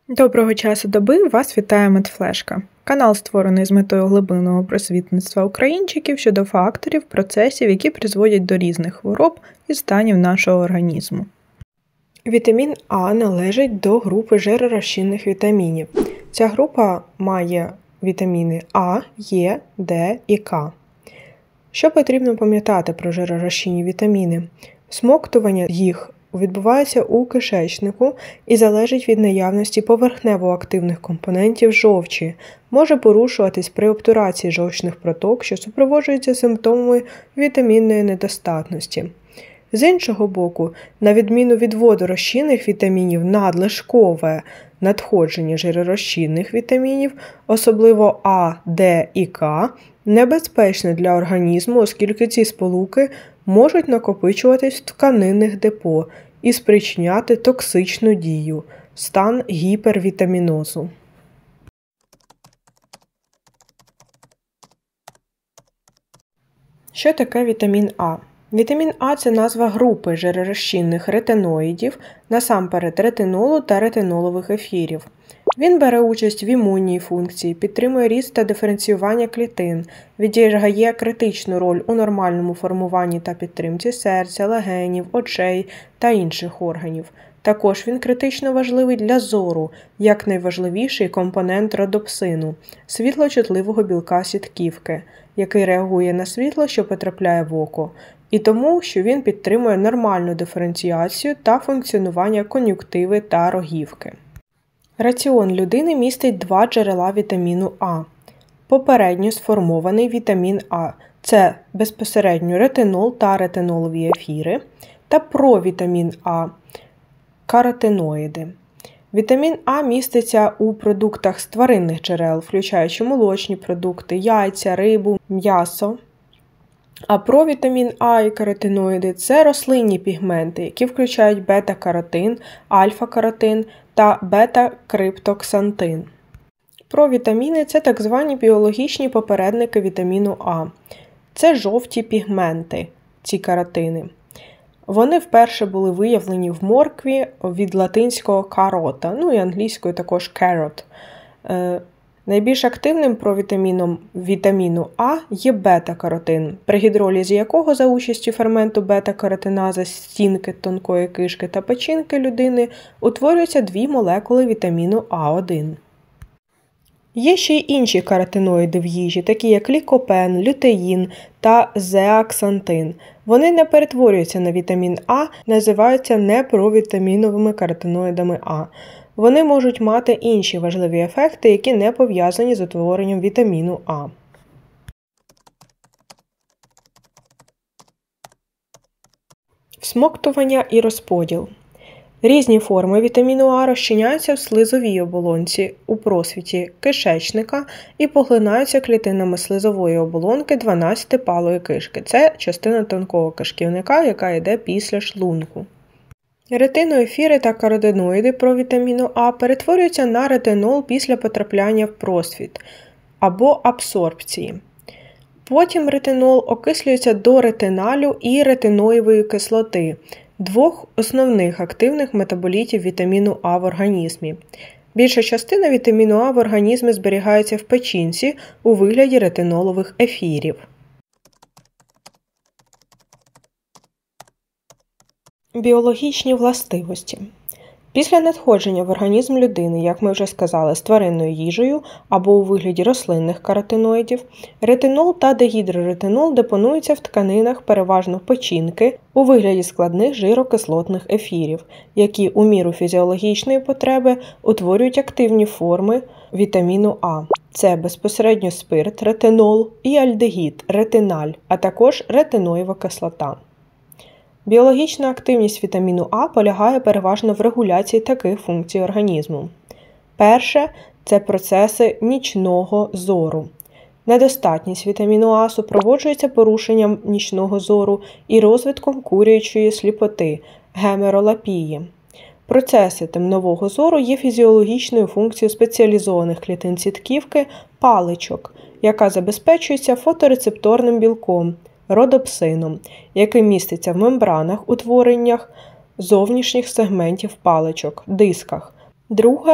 Доброго часу доби, вас вітає Медфлешка. Канал створений з метою глибинного просвітництва українчиків щодо факторів, процесів, які призводять до різних хвороб і станів нашого організму. Вітамін А належить до групи жиророзчинних вітамінів. Ця група має вітаміни А, Е, Д і К. Що потрібно пам'ятати про жиророзчинні вітаміни? Всмоктування їх відбувається у кишечнику і залежить від наявності поверхнево-активних компонентів жовчі, може порушуватись при обтурації жовчних проток, що супроводжується симптомами вітамінної недостатності. З іншого боку, на відміну від водорозчинних вітамінів, надлишкове надходження жиророзчинних вітамінів, особливо А, Д і К, небезпечне для організму, оскільки ці сполуки можуть накопичуватись в тканинних депо і спричиняти токсичну дію – стан гіпервітамінозу. Що таке вітамін А? Вітамін А – це назва групи жиророзчинних ретиноїдів, насамперед ретинолу та ретинолових ефірів. Він бере участь в імунній функції, підтримує ріст та диференціювання клітин, відіграє критичну роль у нормальному формуванні та підтримці серця, легенів, очей та інших органів. Також він критично важливий для зору, як найважливіший компонент родопсину – світлочутливого білка сітківки, який реагує на світло, що потрапляє в око, і тому, що він підтримує нормальну диференціацію та функціонування кон'юнктиви та рогівки. Раціон людини містить два джерела вітаміну А. Попередньо сформований вітамін А – це безпосередньо ретинол та ретинолові ефіри, та провітамін А – каротиноїди. Вітамін А міститься у продуктах з тваринних джерел, включаючи молочні продукти, яйця, рибу, м'ясо. А провітамін А і каротиноїди – це рослинні пігменти, які включають бета-каротин, альфа-каротин та бета-криптоксантин. Провітаміни – це так звані біологічні попередники вітаміну А. Це жовті пігменти, ці каротини. Вони вперше були виявлені в моркві від латинського «карота», і англійською також «carrot». Найбільш активним провітаміном вітаміну А є бета-каротин, при гідролізі якого за участю ферменту бета-каротиназа стінки тонкої кишки та печінки людини утворюються дві молекули вітаміну А1. Є ще й інші каротиноїди в їжі, такі як лікопен, лютеїн та зеаксантин. Вони не перетворюються на вітамін А, називаються непровітаміновими каротиноїдами А. Вони можуть мати інші важливі ефекти, які не пов'язані з утворенням вітаміну А. Всмоктування і розподіл. Різні форми вітаміну А розчиняються в слизовій оболонці у просвіті кишечника і поглинаються клітинами слизової оболонки 12-палої кишки. Це частина тонкого кишківника, яка йде після шлунку. Ретиноефіри та каротиноїди провітаміну А перетворюються на ретинол після потрапляння в просвіт або абсорбції. Потім ретинол окислюється до ретиналю і ретиноївої кислоти – двох основних активних метаболітів вітаміну А в організмі. Більша частина вітаміну А в організмі зберігається в печінці у вигляді ретинолових ефірів. Біологічні властивості. Після надходження в організм людини, як ми вже сказали, з тваринною їжею або у вигляді рослинних каротиноїдів, ретинол та дегідроретинол депонуються в тканинах переважно печінки у вигляді складних жирокислотних ефірів, які у міру фізіологічної потреби утворюють активні форми вітаміну А. Це безпосередньо спирт, ретинол і альдегід, ретиналь, а також ретиноєва кислота. Біологічна активність вітаміну А полягає переважно в регуляції таких функцій організму. Перше – це процеси нічного зору. Недостатність вітаміну А супроводжується порушенням нічного зору і розвитком курячої сліпоти – гемеролапії. Процеси темнового зору є фізіологічною функцією спеціалізованих клітин сітківки – паличок, яка забезпечується фоторецепторним білком – родопсином, який міститься в мембранах, утвореннях зовнішніх сегментів паличок, дисках. Друге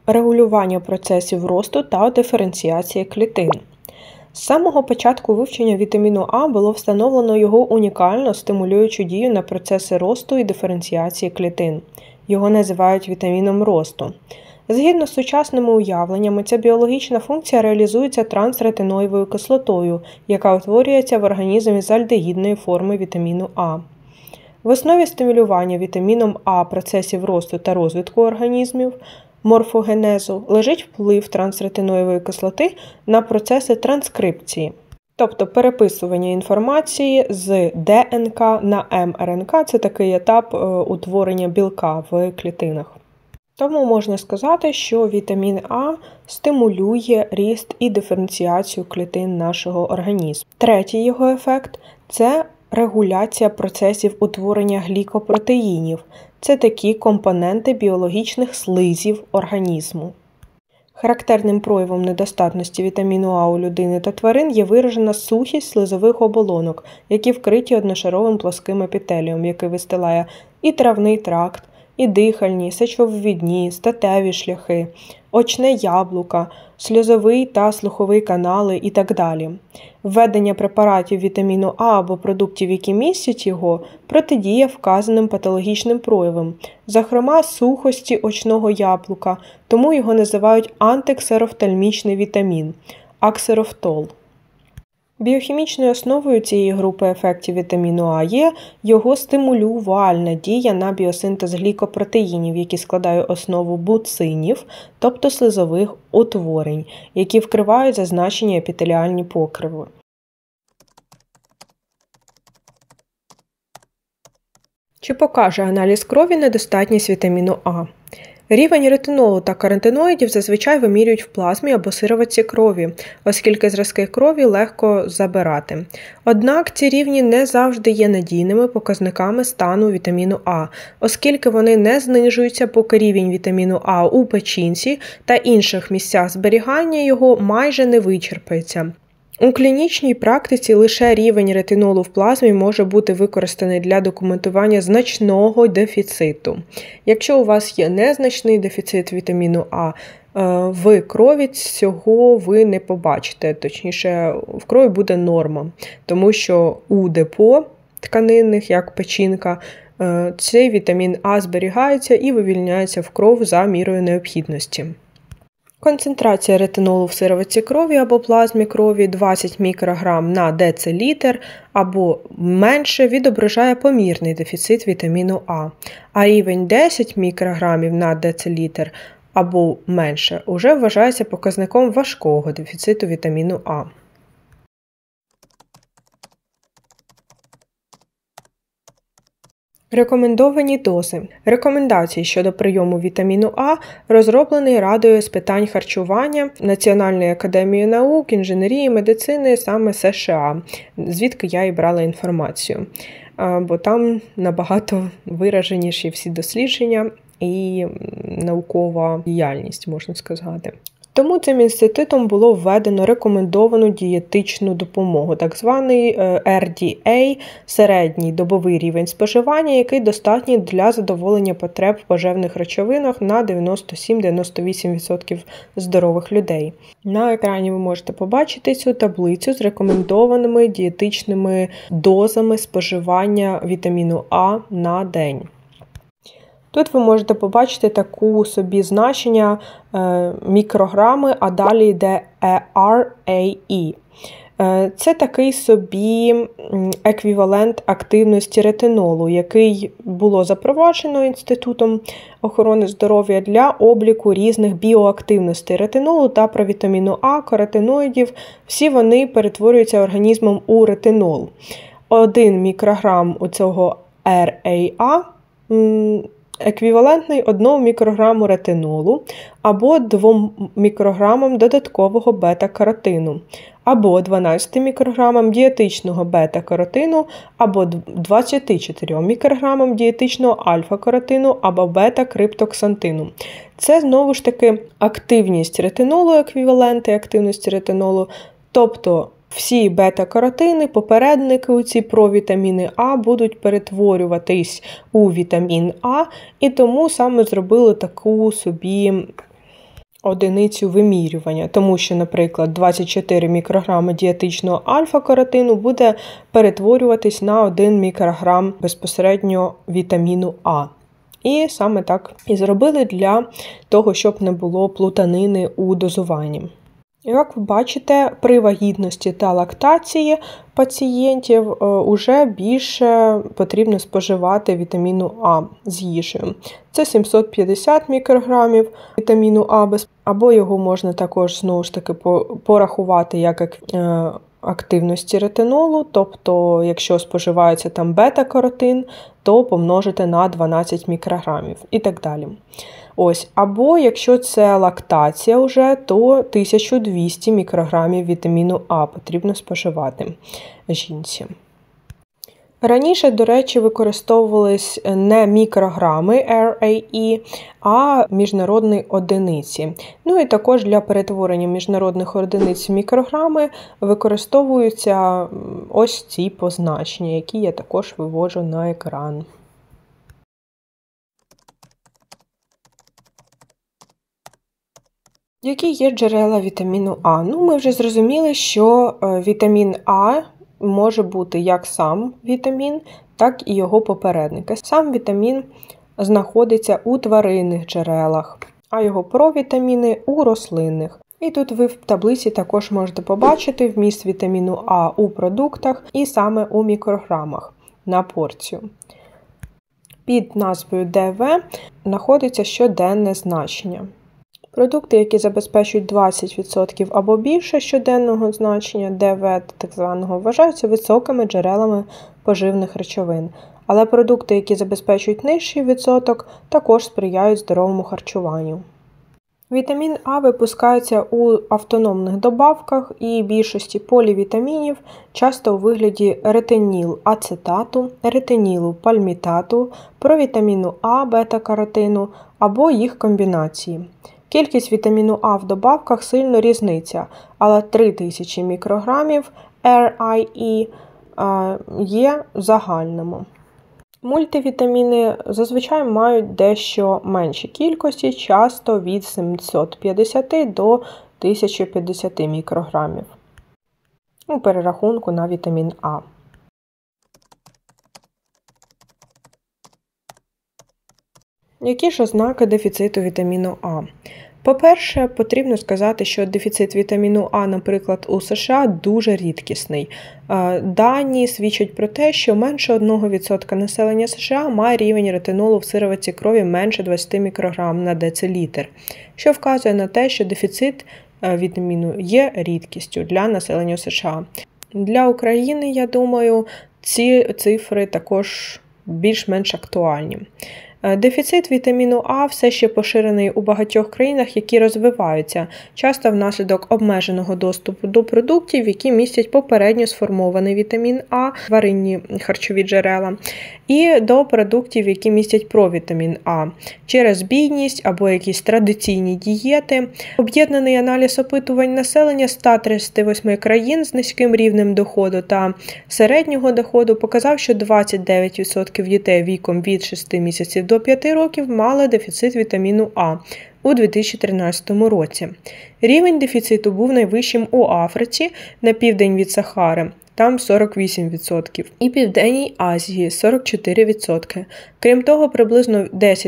регулювання процесів росту та диференціації клітин. З самого початку вивчення вітаміну А було встановлено його унікальну стимулюючу дію на процеси росту і диференціації клітин. Його називають вітаміном росту. Згідно з сучасними уявленнями, ця біологічна функція реалізується трансретиноївою кислотою, яка утворюється в організмі з альдегідної форми вітаміну А. В основі стимулювання вітаміном А процесів росту та розвитку організмів, морфогенезу, лежить вплив трансретиноївої кислоти на процеси транскрипції, тобто переписування інформації з ДНК на МРНК – це такий етап утворення білка в клітинах. Тому можна сказати, що вітамін А стимулює ріст і диференціацію клітин нашого організму. Третій його ефект – це регуляція процесів утворення глікопротеїнів. Це такі компоненти біологічних слизів організму. Характерним проявом недостатності вітаміну А у людини та тварин є виражена сухість слизових оболонок, які вкриті одношаровим плоским епітелієм, який вистилає і травний тракт, і дихальні, сечовивідні, статеві шляхи, очне яблука, сльозовий та слуховий канали і так далі. Введення препаратів вітаміну А або продуктів, які містять його, протидіє вказаним патологічним проявам, зокрема сухості очного яблука, тому його називають антиксерофтальмічний вітамін – аксерофтол. Біохімічною основою цієї групи ефектів вітаміну А є його стимулювальна дія на біосинтез глікопротеїнів, які складають основу буцинів, тобто слизових утворень, які вкривають зазначені епітеліальні покриви. Чи покаже аналіз крові недостатність вітаміну А? Рівень ретинолу та каротиноїдів зазвичай вимірюють в плазмі або сироватці крові, оскільки зразки крові легко забирати. Однак ці рівні не завжди є надійними показниками стану вітаміну А, оскільки вони не знижуються, поки рівень вітаміну А у печінці та інших місцях зберігання його майже не вичерпається. У клінічній практиці лише рівень ретинолу в плазмі може бути використаний для документування значного дефіциту. Якщо у вас є незначний дефіцит вітаміну А, в крові цього ви не побачите, точніше в крові буде норма, тому що у депо тканинних, як печінка, цей вітамін А зберігається і вивільняється в кров за мірою необхідності. Концентрація ретинолу в сироватці крові або плазмі крові 20 мікрограм на децилітр або менше відображає помірний дефіцит вітаміну А, а рівень 10 мікрограмів на децилітр або менше уже вважається показником важкого дефіциту вітаміну А. Рекомендовані дози. Рекомендації щодо прийому вітаміну А розроблений Радою з питань харчування Національної академії наук, інженерії, медицини саме США, звідки я і брала інформацію. Бо там набагато вираженіші всі дослідження і наукова діяльність, можна сказати. Тому цим інститутом було введено рекомендовану дієтичну допомогу, так званий RDA – середній добовий рівень споживання, який достатній для задоволення потреб в поживних речовинах на 97-98% здорових людей. На екрані ви можете побачити цю таблицю з рекомендованими дієтичними дозами споживання вітаміну А на день. Тут ви можете побачити таку собі значення мікрограми, а далі йде RAE. Це такий собі еквівалент активності ретинолу, який було запроваджено Інститутом охорони здоров'я для обліку різних біоактивностей ретинолу та провітаміну А, каротиноїдів. Всі вони перетворюються організмом у ретинол. 1 мікрограм у цього RAA еквівалентний 1 мікрограму ретинолу або 2 мікрограмам додаткового бета-каротину, або 12 мікрограмам дієтичного бета-каротину, або 24 мікрограмам дієтичного альфа-каротину, або бета-криптоксантину. Це, знову ж таки, активність ретинолу, еквіваленти активності ретинолу, тобто всі бета-каротини, попередники у ці провітаміни А будуть перетворюватись у вітамін А, і тому саме зробили таку собі одиницю вимірювання, тому що, наприклад, 24 мікрограми дієтичного альфа-каротину буде перетворюватись на 1 мікрограм безпосередньо вітаміну А. І саме так і зробили для того, щоб не було плутанини у дозуванні. Як ви бачите, при вагітності та лактації пацієнтів уже більше потрібно споживати вітаміну А з їжею. Це 750 мікрограмів вітаміну А, або його можна також, знову ж таки, порахувати як активності ретинолу, тобто, якщо споживається там бета-каротин, то помножити на 12 мікрограмів і так далі. Ось, або якщо це лактація вже, то 1200 мікрограмів вітаміну А потрібно споживати жінці. Раніше, до речі, використовувались не мікрограми RAE, а міжнародні одиниці. Ну і також для перетворення міжнародних одиниць в мікрограми використовуються ось ці позначення, які я також виводжу на екран. Які є джерела вітаміну А? Ну, ми вже зрозуміли, що вітамін А може бути як сам вітамін, так і його попередники. Сам вітамін знаходиться у тваринних джерелах, а його провітаміни – у рослинних. І тут ви в таблиці також можете побачити вміст вітаміну А у продуктах і саме у мікрограмах на порцію. Під назвою ДВ знаходиться щоденне значення. Продукти, які забезпечують 20% або більше щоденного значення ДВ, так званого, вважаються високими джерелами поживних речовин. Але продукти, які забезпечують нижчий відсоток, також сприяють здоровому харчуванню. Вітамін А випускається у автономних добавках і більшості полівітамінів, часто у вигляді ретиніл-ацетату, ретинілу-пальмітату, провітаміну А, бета-каротину або їх комбінації. Кількість вітаміну А в добавках сильно різниця, але 3000 мікрограмів RIE є загальними. Мультивітаміни зазвичай мають дещо менші кількості, часто від 750 до 1050 мікрограмів у перерахунку на вітамін А. Які ж ознаки дефіциту вітаміну А? По-перше, потрібно сказати, що дефіцит вітаміну А, наприклад, у США дуже рідкісний. Дані свідчать про те, що менше 1% населення США має рівень ретинолу в сироватці крові менше 20 мікрограм на децилітр, що вказує на те, що дефіцит вітаміну є рідкістю для населення США. Для України, я думаю, ці цифри також більш-менш актуальні. Дефіцит вітаміну А все ще поширений у багатьох країнах, які розвиваються, часто внаслідок обмеженого доступу до продуктів, які містять попередньо сформований вітамін А, тваринні харчові джерела, і до продуктів, які містять провітамін А, через бідність або якісь традиційні дієти. Об'єднаний аналіз опитувань населення 138 країн з низьким рівнем доходу та середнього доходу показав, що 29% дітей віком від 6 місяців до 5 років мали дефіцит вітаміну А у 2013 році. Рівень дефіциту був найвищим у Африці на південь від Сахари, там 48%, і Південній Азії – 44%. Крім того, приблизно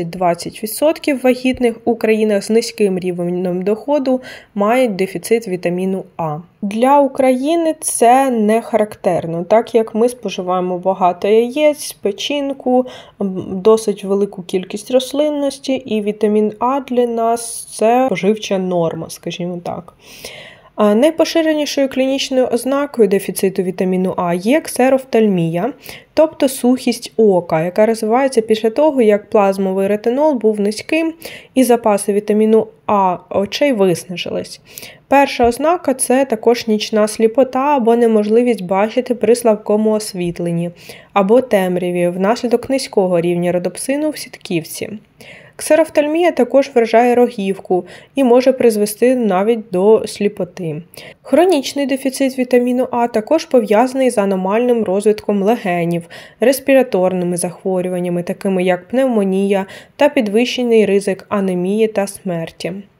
10-20% вагітних у країнах з низьким рівнем доходу мають дефіцит вітаміну А. Для України це не характерно, так як ми споживаємо багато яєць, печінку, досить велику кількість рослинності, і вітамін А для нас – це споживча норма, скажімо так. Найпоширенішою клінічною ознакою дефіциту вітаміну А є ксерофтальмія, тобто сухість ока, яка розвивається після того, як плазмовий ретинол був низьким і запаси вітаміну А очей виснажились. Перша ознака – це також нічна сліпота або неможливість бачити при слабкому освітленні, або темряві внаслідок низького рівня родопсину в сітківці. Ксерофтальмія також вражає рогівку і може призвести навіть до сліпоти. Хронічний дефіцит вітаміну А також пов'язаний з аномальним розвитком легенів, респіраторними захворюваннями, такими як пневмонія та підвищений ризик анемії та смерті.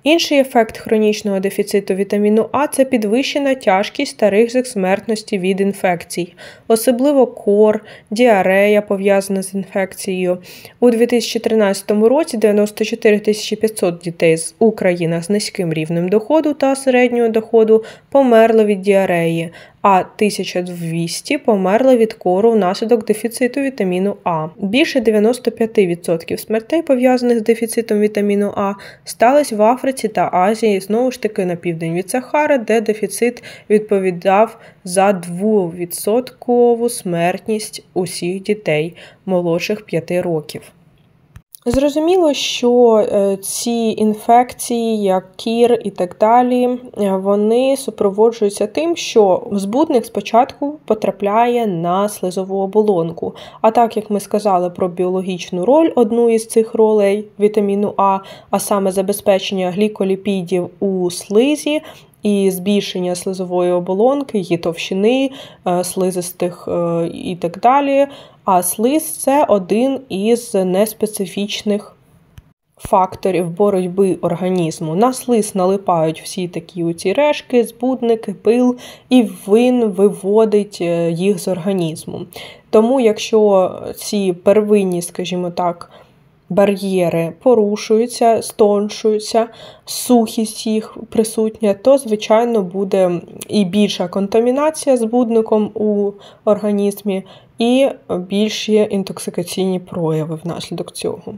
Інший ефект хронічного дефіциту вітаміну А – це підвищена тяжкість та ризик смертності від інфекцій, особливо кор, діарея, пов'язана з інфекцією. У 2013 році 94 500 дітей у країнах з низьким рівнем доходу та середнього доходу померли від діареї, а 1200 померли від кору внаслідок дефіциту вітаміну А. Більше 95% смертей, пов'язаних з дефіцитом вітаміну А, стались в Африці та Азії, знову ж таки на південь від Сахари, де дефіцит відповідав за 2% смертність усіх дітей молодших 5 років. Зрозуміло, що ці інфекції, як кір і так далі, вони супроводжуються тим, що збудник спочатку потрапляє на слизову оболонку. А так, як ми сказали про біологічну роль, одну із цих ролей вітаміну А саме забезпечення гліколіпідів у слизі, і збільшення слизової оболонки, її товщини, слизистих і так далі. А слиз – це один із неспецифічних факторів боротьби організму. На слиз налипають всі такі оці решки, збудники, пил, і він виводить їх з організму. Тому якщо ці первинні, скажімо так, бар'єри порушуються, стоншуються, сухість їх присутня, то, звичайно, буде і більша контамінація збудником у організмі, і більші інтоксикаційні прояви внаслідок цього.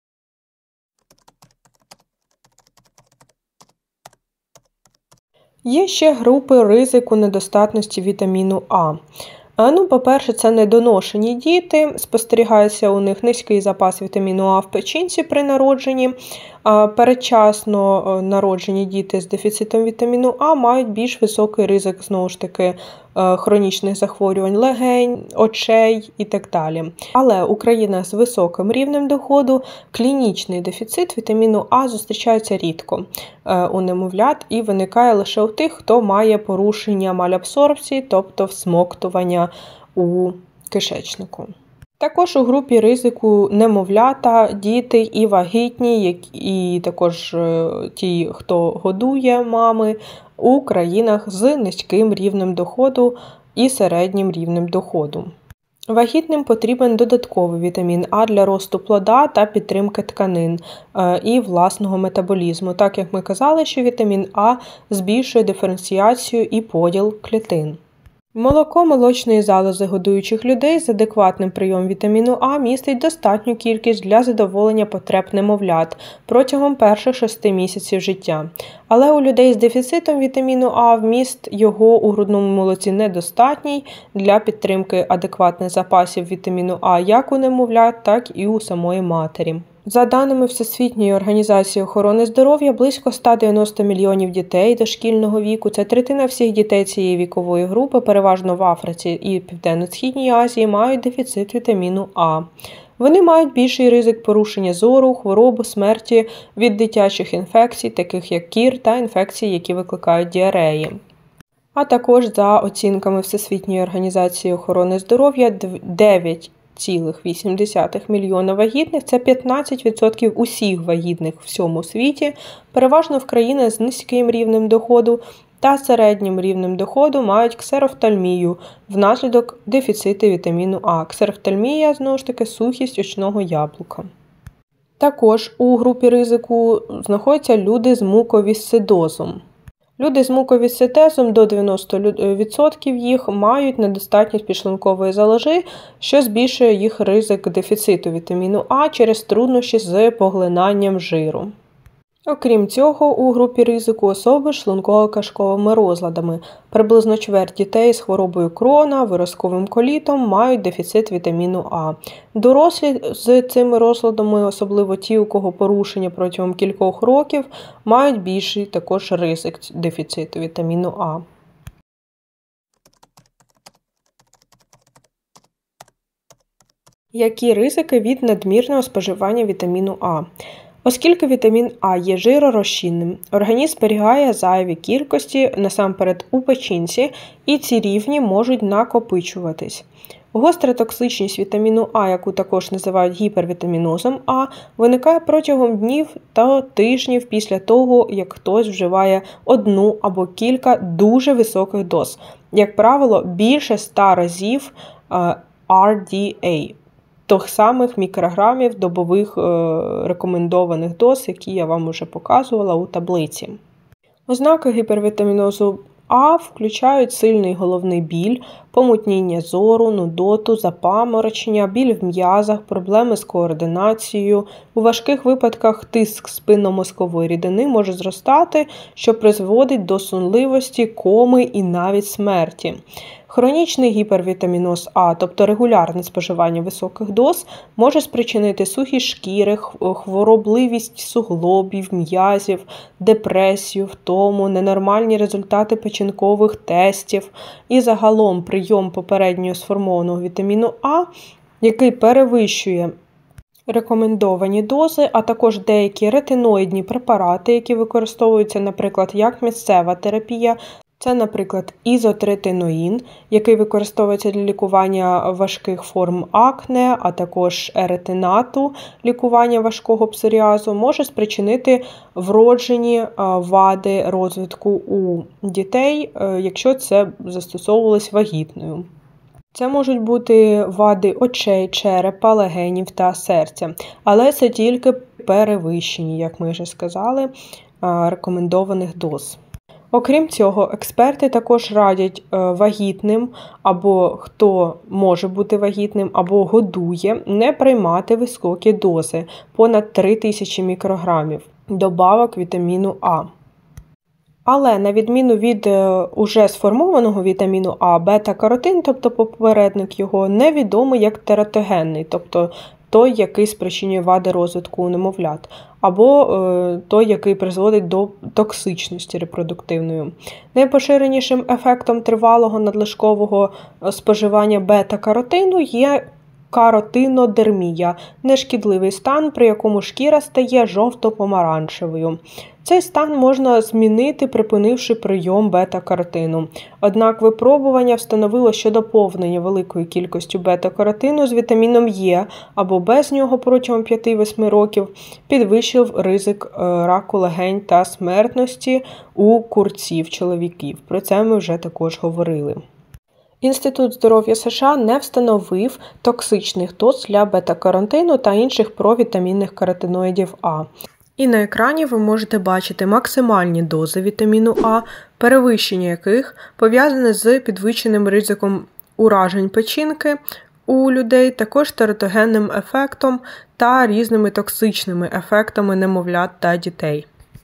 Є ще групи ризику недостатності вітаміну А. По-перше, це недоношені діти, спостерігається у них низький запас вітаміну А в печінці при народженні. Передчасно народжені діти з дефіцитом вітаміну А мають більш високий ризик, знову ж таки, хронічних захворювань легень, очей і так далі. Але у країнах з високим рівнем доходу клінічний дефіцит вітаміну А зустрічається рідко у немовлят і виникає лише у тих, хто має порушення малябсорбції, тобто всмоктування у кишечнику. Також у групі ризику немовлята, діти і вагітні, і також ті, хто годує мами у країнах з низьким рівнем доходу і середнім рівнем доходу. Вагітним потрібен додатковий вітамін А для росту плода та підтримки тканин і власного метаболізму. Так як ми казали, що вітамін А збільшує диференціацію і поділ клітин. Молоко молочної залози годуючих людей з адекватним прийомом вітаміну А містить достатню кількість для задоволення потреб немовлят протягом перших 6 місяців життя. Але у людей з дефіцитом вітаміну А вміст його у грудному молоці недостатній для підтримки адекватних запасів вітаміну А як у немовлят, так і у самої матері. За даними Всесвітньої організації охорони здоров'я, близько 190 мільйонів дітей дошкільного віку, це третина всіх дітей цієї вікової групи, переважно в Африці і Південно-Східній Азії, мають дефіцит вітаміну А. Вони мають більший ризик порушення зору, хвороб, смерті від дитячих інфекцій, таких як кір, та інфекцій, які викликають діареї. А також, за оцінками Всесвітньої організації охорони здоров'я, 9,8 мільйона вагітних – це 15% усіх вагітних в всьому світі, переважно в країнах з низьким рівнем доходу та середнім рівнем доходу мають ксерофтальмію внаслідок дефіциту вітаміну А. Ксерофтальмія, знову ж таки, сухість очного яблука. Також у групі ризику знаходяться люди з муковісцидозом. Люди з муковісцидозом до 90% їх мають недостатність підшлункової залози, що збільшує їх ризик дефіциту вітаміну А через труднощі з поглинанням жиру. Окрім цього, у групі ризику особи з шлунково-кишковими розладами. Приблизно чверть дітей з хворобою Крона, виразковим колітом мають дефіцит вітаміну А. Дорослі з цими розладами, особливо ті, у кого порушення протягом кількох років, мають більший також ризик дефіциту вітаміну А. Які ризики від надмірного споживання вітаміну А? Оскільки вітамін А є жиророзчинним, організм зберігає зайві кількості насамперед у печінці, і ці рівні можуть накопичуватись. Гостра токсичність вітаміну А, яку також називають гіпервітамінозом А, виникає протягом днів та тижнів після того, як хтось вживає одну або кілька дуже високих доз. Як правило, більше 100 разів RDA, тих самих мікрограмів добових рекомендованих доз, які я вам уже показувала у таблиці. Ознаки гіпервітамінозу А включають сильний головний біль, помутніння зору, нудоту, запаморочення, біль в м'язах, проблеми з координацією. У важких випадках тиск спинномозкової рідини може зростати, що призводить до сонливості, коми і навіть смерті. Хронічний гіпервітаміноз А, тобто регулярне споживання високих доз, може спричинити сухі шкіри, хворобливість суглобів, м'язів, депресію, втому, ненормальні результати печінкових тестів і загалом прийом попередньо сформованого вітаміну А, який перевищує рекомендовані дози, а також деякі ретиноїдні препарати, які використовуються, наприклад, як місцева терапія. Це, наприклад, ізотретиноїн, який використовується для лікування важких форм акне, а також еретинату, лікування важкого псоріазу, може спричинити вроджені вади розвитку у дітей, якщо це застосовувалось вагітною. Це можуть бути вади очей, черепа, легенів та серця, але це тільки перевищені, як ми вже сказали, рекомендованих доз. Окрім цього, експерти також радять вагітним, або хто може бути вагітним, або годує, не приймати високі дози, понад 3000 мікрограмів, добавок вітаміну А. Але на відміну від уже сформованого вітаміну А, бета-каротин, тобто попередник його, невідомий як тератогенний, тобто той, який спричинює вади розвитку у немовлят, або той, який призводить до токсичності репродуктивної. Найпоширенішим ефектом тривалого надлишкового споживання бета-каротину є каротинодермія – нешкідливий стан, при якому шкіра стає жовто-помаранчевою. Цей стан можна змінити, припинивши прийом бета-каротину. Однак випробування встановило, що доповнення великою кількістю бета-каротину з вітаміном Е або без нього протягом 5-8 років підвищив ризик раку легень та смертності у курців-чоловіків. Про це ми вже також говорили. Інститут здоров'я США не встановив токсичних доз для бета-каротину та інших провітамінних каротиноїдів А. І на екрані ви можете бачити максимальні дози вітаміну А, перевищення яких пов'язане з підвищеним ризиком уражень печінки у людей, також тератогенним ефектом та різними токсичними ефектами немовлят та дітей.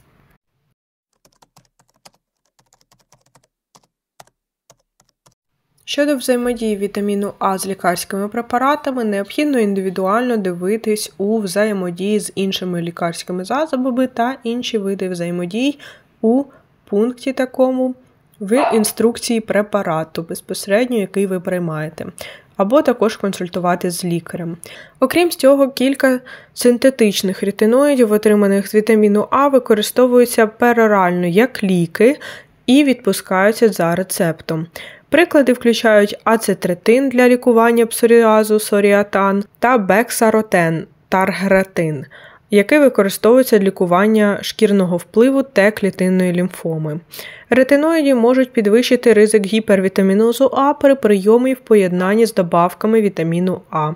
Щодо взаємодії вітаміну А з лікарськими препаратами, необхідно індивідуально дивитись у взаємодії з іншими лікарськими засобами та інші види взаємодій у пункті такому в інструкції препарату, безпосередньо який ви приймаєте, або також консультувати з лікарем. Окрім цього, кілька синтетичних ретиноїдів, отриманих з вітаміну А, використовуються перорально як ліки і відпускаються за рецептом. Приклади включають ацетретин для лікування псоріазу, соріатан, та бексаротен, таргретин, який використовується для лікування шкірного впливу Т-клітинної лімфоми. Ретиноїди можуть підвищити ризик гіпервітамінозу А при прийомі в поєднанні з добавками вітаміну А.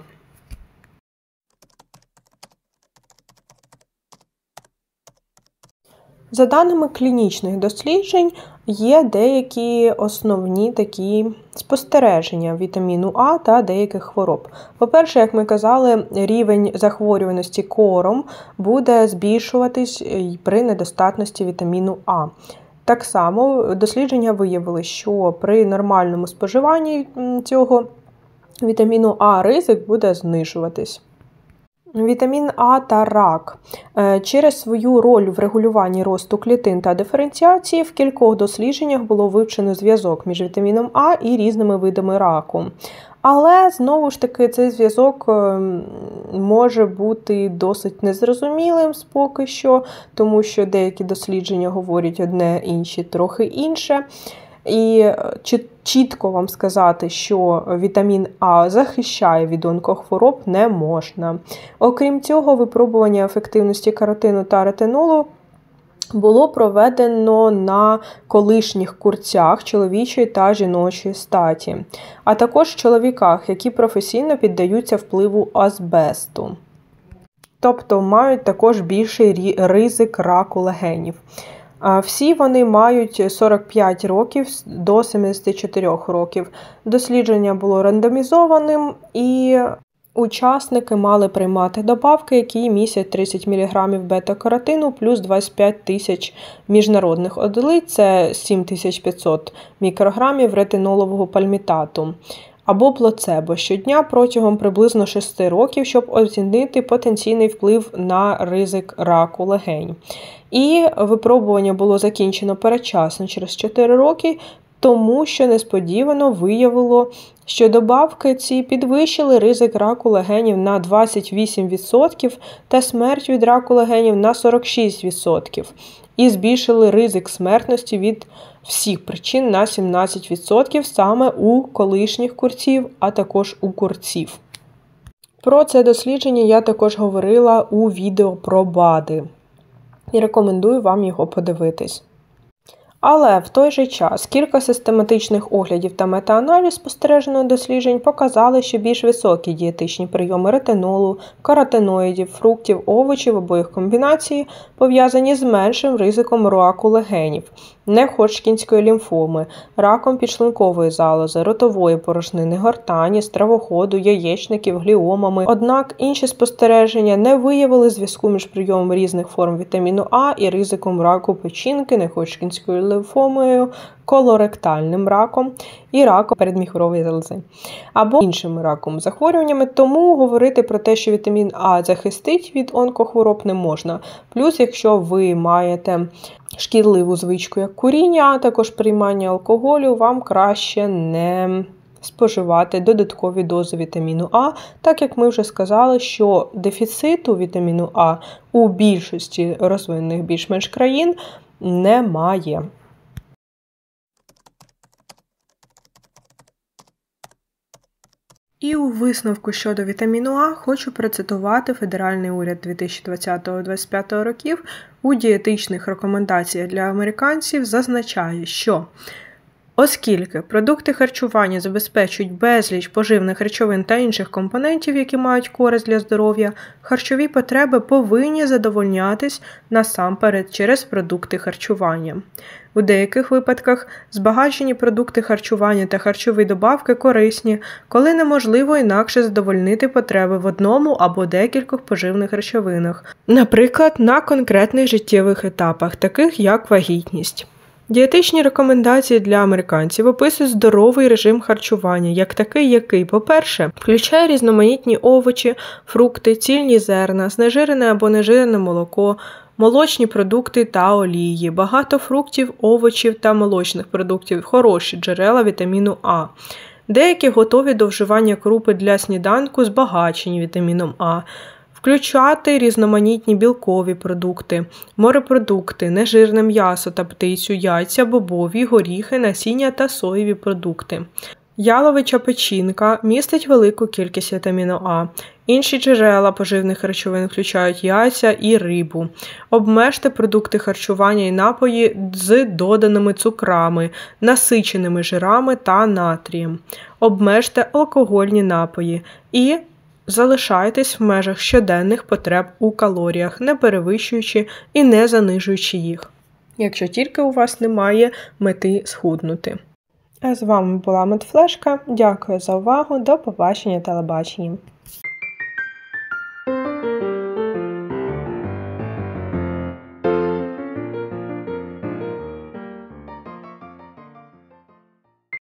За даними клінічних досліджень, є деякі основні такі спостереження вітаміну А та деяких хвороб. По-перше, як ми казали, рівень захворюваності кором буде збільшуватись при недостатності вітаміну А. Так само дослідження виявили, що при нормальному споживанні цього вітаміну А ризик буде знижуватись. Вітамін А та рак. Через свою роль в регулюванні росту клітин та диференціації в кількох дослідженнях було вивчено зв'язок між вітаміном А і різними видами раку. Але, знову ж таки, цей зв'язок може бути досить незрозумілим поки що, тому що деякі дослідження говорять одне, інші трохи інше. І чітко вам сказати, що вітамін А захищає від онкохвороб, не можна. Окрім цього, випробування ефективності каротину та ретинолу було проведено на колишніх курцях чоловічої та жіночої статі, а також чоловіках, які професійно піддаються впливу азбесту. Тобто мають також більший ризик раку легенів. Всі вони мають 45 років до 74 років. Дослідження було рандомізованим, і учасники мали приймати добавки, які містять 30 мг бета-каротину плюс 25 тисяч міжнародних одиниць, це 7500 мікрограмів ретинолового пальмітату, або плацебо щодня протягом приблизно 6 років, щоб оцінити потенційний вплив на ризик раку легень. І випробування було закінчено передчасно через 4 роки, тому що несподівано виявило, що добавки ці підвищили ризик раку легенів на 28% та смерть від раку легенів на 46%. І збільшили ризик смертності від всіх причин на 17% саме у колишніх курців, а також у курців. Про це дослідження я також говорила у відео про БАДи. І рекомендую вам його подивитись. Але в той же час кілька систематичних оглядів та метааналіз спостережених досліджень показали, що більш високі дієтичні прийоми ретинолу, каротиноїдів, фруктів, овочів або їх комбінації пов'язані з меншим ризиком раку легенів, неходжкінської лімфоми, раком підшлункової залози, ротової порожнини, гортані, стравоходу, яєчників, гліомами. Однак інші спостереження не виявили зв'язку між прийомом різних форм вітаміну А і ризиком раку печінки, неходжкінською лімфомою, колоректальним раком і раком передміхорової залози, або іншими раковими захворюваннями, тому говорити про те, що вітамін А захистить від онкохвороб, не можна. Плюс, якщо ви маєте шкідливу звичку, як куріння, а також приймання алкоголю, вам краще не споживати додаткові дози вітаміну А, так як ми вже сказали, що дефіциту вітаміну А у більшості розвинених більш-менш країн немає. І у висновку щодо вітаміну А хочу процитувати Федеральний уряд 2020-2025 років. У дієтичних рекомендаціях для американців зазначає, що оскільки продукти харчування забезпечують безліч поживних речовин та інших компонентів, які мають користь для здоров'я, харчові потреби повинні задовольнятись насамперед через продукти харчування. У деяких випадках збагачені продукти харчування та харчові добавки корисні, коли неможливо інакше задовольнити потреби в одному або декількох поживних речовинах, наприклад, на конкретних життєвих етапах, таких як вагітність. Дієтичні рекомендації для американців описують здоровий режим харчування, як такий, який, по-перше, включає різноманітні овочі, фрукти, цільні зерна, знежирене або нежирене молоко, молочні продукти та олії, багато фруктів, овочів та молочних продуктів, хороші джерела вітаміну А. Деякі готові до вживання крупи для сніданку збагачені вітаміном А. Включати різноманітні білкові продукти, морепродукти, нежирне м'ясо та птицю, яйця, бобові, горіхи, насіння та соєві продукти. Яловича печінка містить велику кількість вітаміну А. Інші джерела поживних речовин включають яйця і рибу. Обмежте продукти харчування і напої з доданими цукрами, насиченими жирами та натрієм. Обмежте алкогольні напої і залишайтесь в межах щоденних потреб у калоріях, не перевищуючи і не занижуючи їх, якщо тільки у вас немає мети схуднути. А з вами була Медфлешка. Дякую за увагу. До побачення телебаченням.